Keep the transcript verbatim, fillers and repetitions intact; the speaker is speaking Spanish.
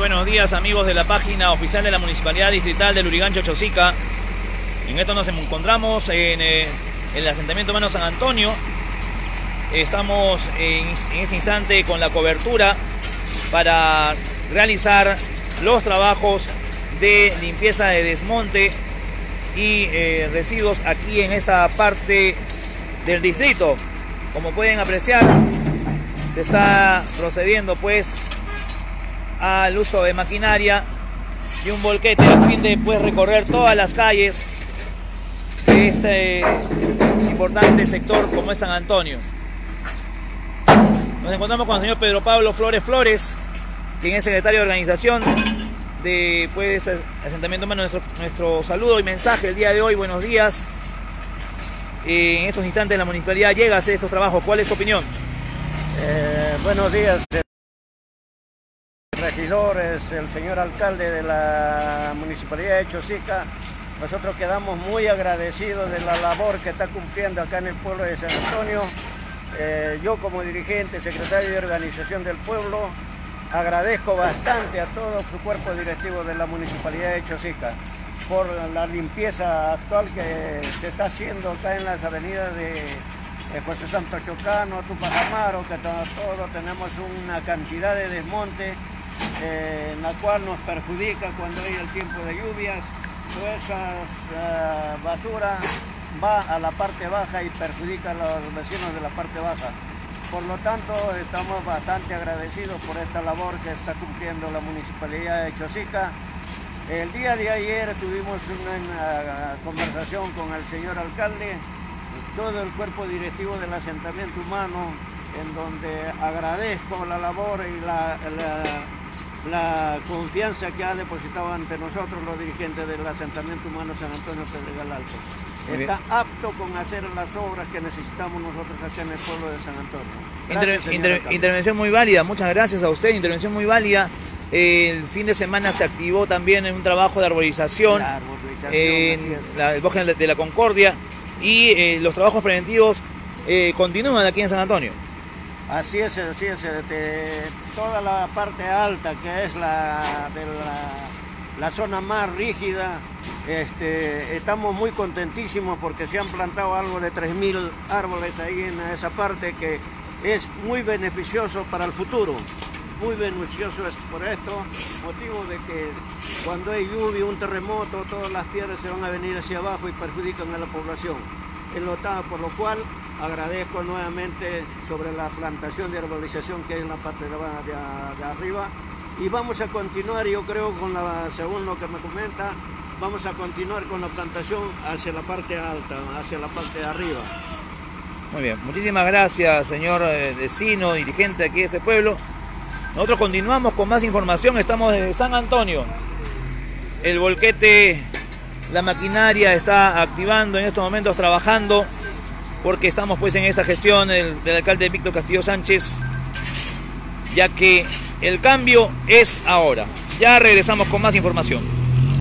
buenos días, amigos de la página oficial de la Municipalidad Distrital de Lurigancho, Chosica. En esto nos encontramos en, eh, en el asentamiento humano San Antonio. Estamos en, en este instante con la cobertura para realizar los trabajos de limpieza de desmonte y eh, residuos aquí en esta parte del distrito. Como pueden apreciar, se está procediendo pues al uso de maquinaria y un volquete a fin de pues recorrer todas las calles de este importante sector como es San Antonio. Nos encontramos con el señor Pedro Pablo Flores Flores, quien es secretario de organización de pues, este asentamiento humano. Nuestro, nuestro saludo y mensaje el día de hoy. Buenos días. En estos instantes la municipalidad llega a hacer estos trabajos. ¿Cuál es su opinión? Eh, buenos días, regidores, el señor alcalde de la municipalidad de Chosica. Nosotros quedamos muy agradecidos de la labor que está cumpliendo acá en el pueblo de San Antonio. Eh, yo como dirigente, secretario de organización del pueblo, agradezco bastante a todo su cuerpo directivo de la municipalidad de Chosica por la limpieza actual que se está haciendo acá en las avenidas de José Santo Chocano, Tupac Amaro, que todos tenemos una cantidad de desmonte eh, en la cual nos perjudica cuando hay el tiempo de lluvias. Toda esa uh, basura va a la parte baja y perjudica a los vecinos de la parte baja. Por lo tanto, estamos bastante agradecidos por esta labor que está cumpliendo la municipalidad de Chosica. El día de ayer tuvimos una, una conversación con el señor alcalde, todo el cuerpo directivo del asentamiento humano, en donde agradezco la labor y la, la, la confianza que ha depositado ante nosotros los dirigentes del asentamiento humano San Antonio Pedregal Alto. Está apto con hacer las obras que necesitamos nosotros acá en el pueblo de San Antonio. Gracias, Inter, inter, intervención muy válida, muchas gracias a usted, intervención muy válida. El fin de semana se activó también en un trabajo de arborización, la arborización en la, el bosque de la Concordia, y eh, los trabajos preventivos eh, continúan aquí en San Antonio. Así es, así es, de toda la parte alta que es la de la, la zona más rígida, este, estamos muy contentísimos porque se han plantado algo de tres mil árboles ahí en esa parte, que es muy beneficioso para el futuro. Muy beneficioso es por esto, motivo de que cuando hay lluvia, un terremoto, todas las piedras se van a venir hacia abajo y perjudican a la población. Por lo cual agradezco nuevamente sobre la plantación de arbolización que hay en la parte de, de, de arriba, y vamos a continuar, yo creo, con la, según lo que me comenta, vamos a continuar con la plantación hacia la parte alta, hacia la parte de arriba. Muy bien, muchísimas gracias, señor vecino, dirigente aquí de este pueblo. Nosotros continuamos con más información. Estamos desde San Antonio. El volquete, la maquinaria está activando en estos momentos, trabajando, porque estamos pues en esta gestión del, del alcalde Víctor Castillo Sánchez, ya que el cambio es ahora. Ya regresamos con más información.